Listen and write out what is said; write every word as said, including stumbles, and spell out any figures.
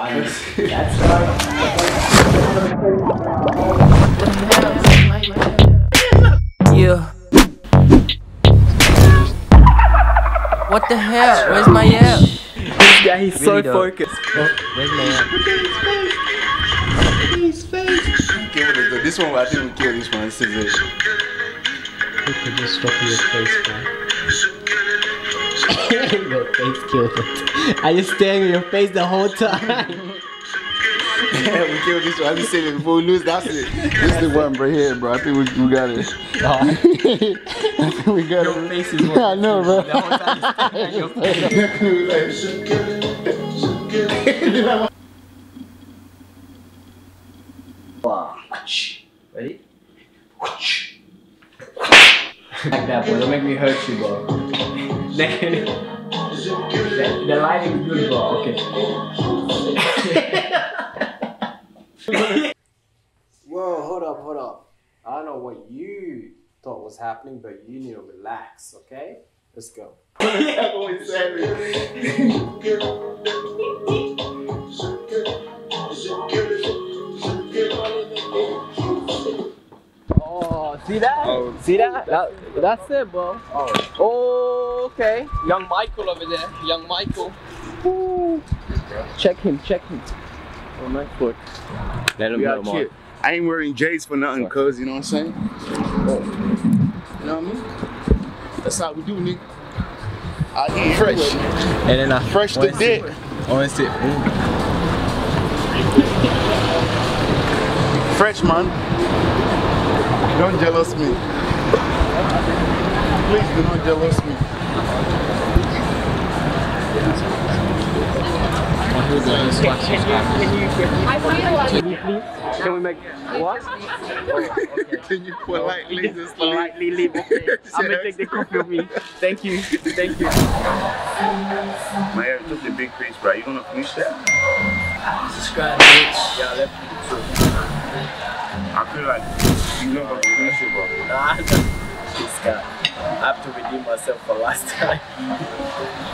Um, that's right. Yeah. What the hell? Where's Mael? This guy, he's Really so though. focused. Oh, where's Mael? His face. Kill this, though. This one, I think we kill this one. This is it. You could just stop your face, bro. Your face killed it. I just staring at your face the whole time. Yeah, we killed this one. I just said it before we lose. That's it. This is the one right here, bro. I think we, we got it. Oh. I think we got Your it. face is what I know, bro. the whole time you're staring at your face. Ready? Like that, bro. Don't make me hurt you, bro. the, the lighting is good, bro. Okay. Whoa, hold up, hold up. I don't know what you thought was happening, but you need to relax, okay? Let's go. Oh, see that? Oh. See that? that? That's it, bro. Oh. Oh, okay. Young Michael over there. Young Michael. Woo. Check him, check him. Oh, nice work. Let him know, man. I ain't wearing J's for nothing, cuz, you know what I'm saying? Oh. You know what I mean? That's how we do, nigga. I eat fresh. And then I fresh to dick. Oh, it's it. Fresh, man. Don't jealous me. Please do not jealous me. Can you, can you please? Can we make what? Oh, okay. Can you politely just politely leave? Okay. I'm gonna take the coffee with me. Thank you. Thank you. Mael, took the big piece, bro. You gonna finish that? Subscribe, bitch. Yeah, let me too. I feel like you're not gonna finish it, bro. Nah, this guy. I have to redeem myself for last time.